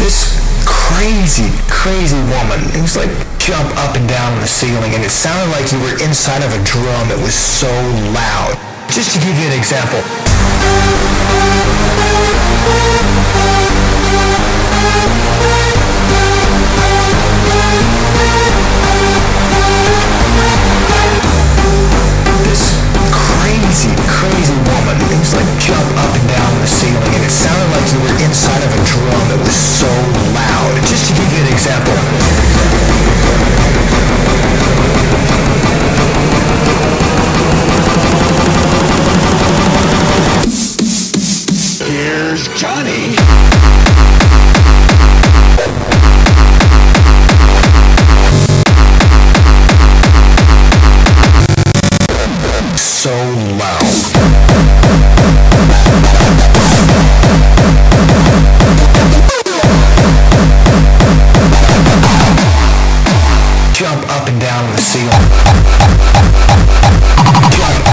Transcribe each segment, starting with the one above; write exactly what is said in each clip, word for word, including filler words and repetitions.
This crazy, crazy woman, it was like jump up and down on the ceiling, and it sounded like you were inside of a drum. It was so loud. Just to give you an example. This crazy, crazy woman, it was like jump up and down on the ceiling, and it sounded like you were inside of a drum. It was so loud. Just to give you an example. Here's Johnny. So loud. Jump up and down on the ceiling. Jump.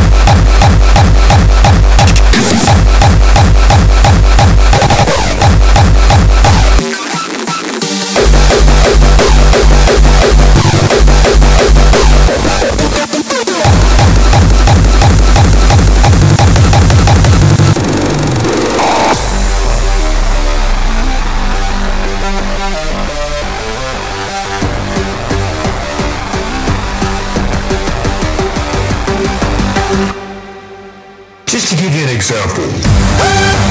Just to give you an example.